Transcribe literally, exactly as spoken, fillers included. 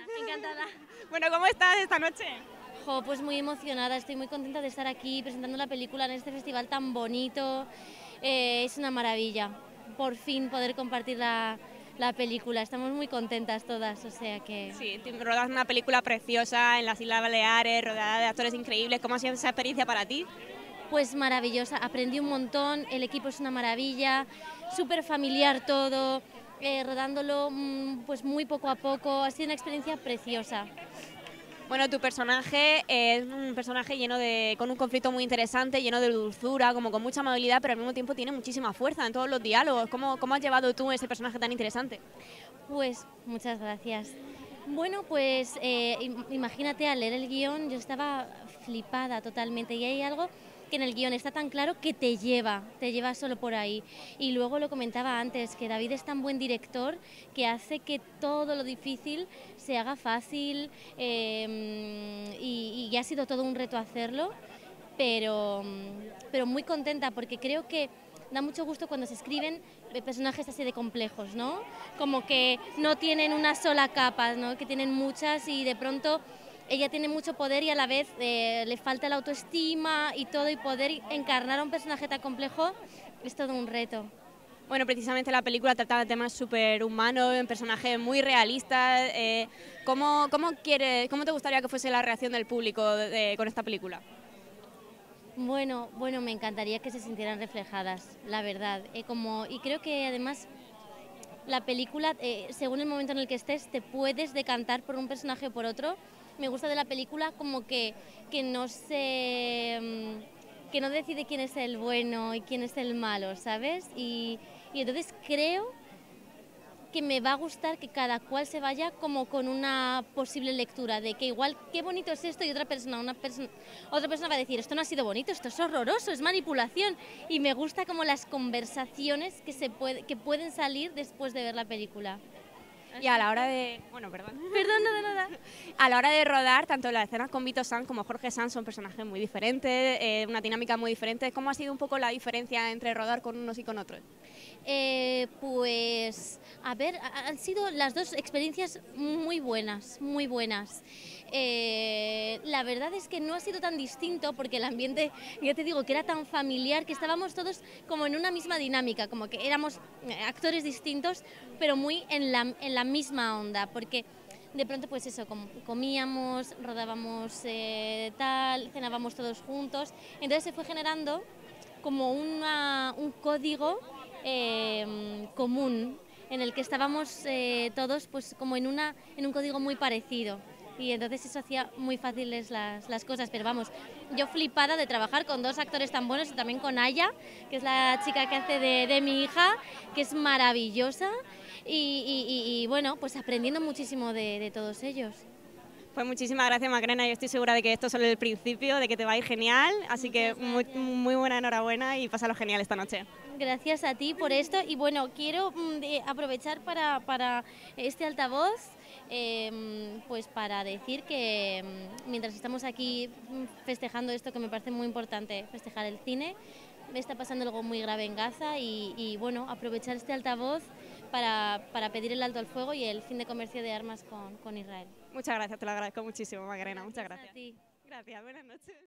encantada. Bueno, ¿cómo estás esta noche? Jo, pues muy emocionada, estoy muy contenta de estar aquí presentando la película en este festival tan bonito. Eh, es una maravilla, por fin poder compartir la, la película. Estamos muy contentas todas, o sea que... Sí, te rodas una película preciosa en las Islas Baleares, rodeada de actores increíbles. ¿Cómo ha sido esa experiencia para ti? Pues maravillosa, aprendí un montón, el equipo es una maravilla, súper familiar todo, eh, rodándolo mmm, pues muy poco a poco, ha sido una experiencia preciosa. Bueno, tu personaje es un personaje lleno de, con un conflicto muy interesante, lleno de dulzura, como con mucha amabilidad, pero al mismo tiempo tiene muchísima fuerza en todos los diálogos. ¿Cómo, cómo has llevado tú ese personaje tan interesante? Pues muchas gracias. Bueno, pues eh, imagínate, al leer el guión yo estaba flipada totalmente y hay algo que en el guión está tan claro que te lleva, te lleva solo por ahí. Y luego lo comentaba antes, que David es tan buen director que hace que todo lo difícil se haga fácil eh, y, y ha sido todo un reto hacerlo, pero, pero muy contenta porque creo que da mucho gusto cuando se escriben personajes así de complejos, ¿no? Como que no tienen una sola capa, ¿no? Que tienen muchas y de pronto ella tiene mucho poder y a la vez eh, le falta la autoestima y todo, y poder encarnar a un personaje tan complejo es todo un reto. Bueno, precisamente la película trata de temas súper humanos, en personajes muy realistas. Eh, ¿cómo, cómo, quiere, ¿Cómo te gustaría que fuese la reacción del público de, con esta película? Bueno, bueno, me encantaría que se sintieran reflejadas, la verdad. Eh, como, y creo que además la película, eh, según el momento en el que estés, te puedes decantar por un personaje o por otro. Me gusta de la película como que, que no se... que no decide quién es el bueno y quién es el malo, ¿sabes? Y, y entonces creo que me va a gustar que cada cual se vaya como con una posible lectura de que igual qué bonito es esto y otra persona, una persona, otra persona va a decir esto no ha sido bonito, esto es horroroso, es manipulación, y me gusta como las conversaciones que se puede, que pueden salir después de ver la película. Y a la hora de... Bueno, perdón. Perdón, no de nada. A la hora de rodar, tanto las escenas con Vito Sanz como Jorge Sanz son personajes muy diferentes, eh, una dinámica muy diferente. ¿Cómo ha sido un poco la diferencia entre rodar con unos y con otros? Eh, pues, a ver, han sido las dos experiencias muy buenas, muy buenas. Eh, la verdad es que no ha sido tan distinto porque el ambiente, ya te digo, que era tan familiar que estábamos todos como en una misma dinámica, como que éramos actores distintos, pero muy en la, en la misma onda, porque de pronto pues eso, como comíamos, rodábamos eh, tal, cenábamos todos juntos, entonces se fue generando como una, un código eh, común en el que estábamos eh, todos pues como en, una, en un código muy parecido. Y entonces eso hacía muy fáciles las, las cosas, pero vamos, yo flipada de trabajar con dos actores tan buenos y también con Aya, que es la chica que hace de, de mi hija, que es maravillosa, y, y, y bueno, pues aprendiendo muchísimo de, de todos ellos. Pues muchísimas gracias, Macarena. Yo estoy segura de que esto es solo el principio, de que te va a ir genial, así que muy, muy buena enhorabuena y pásalo genial esta noche. Gracias a ti por esto y bueno, quiero mm, de aprovechar para, para este altavoz eh, pues para decir que mm, mientras estamos aquí festejando esto, que me parece muy importante, festejar el cine, me está pasando algo muy grave en Gaza y, y bueno, aprovechar este altavoz para, para pedir el alto al fuego y el fin de comercio de armas con, con Israel. Muchas gracias, te lo agradezco muchísimo, Macarena. Muchas gracias. A ti. Gracias, buenas noches.